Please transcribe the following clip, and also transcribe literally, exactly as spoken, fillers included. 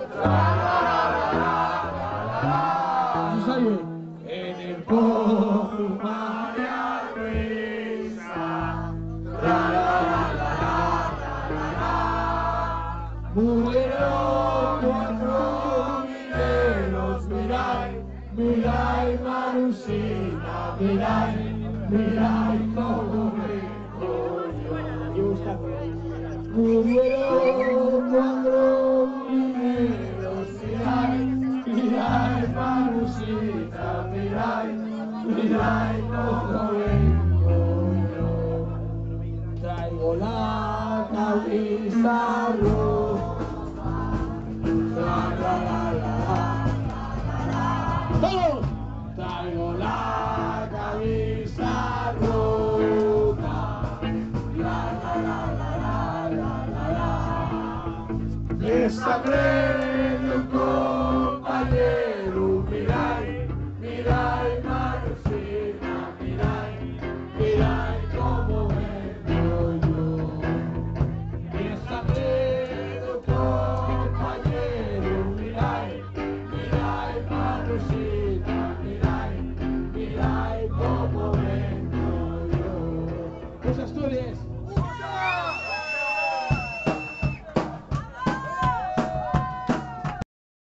En el pozo María Luisa, la la la la la la la, murieron cuatro mineros, mirai, mirai Marusina, mirai, mirai cómo vengo yo. Murieron cuatro mineros, mirai, mirai Marusina, mirai, mirai cómo vengo yo. Traigo la camisa roja, la la la la la, todos. Traigo la camisa roja, la la la la la la la, de sangre de un compañero, mirai, mirai Marusina, mirai, mirai cómo vengo yo. De sangre de un compañero, mirai, mirai Marusina, mirai, mirai cómo vengo yo. Pues Asturias.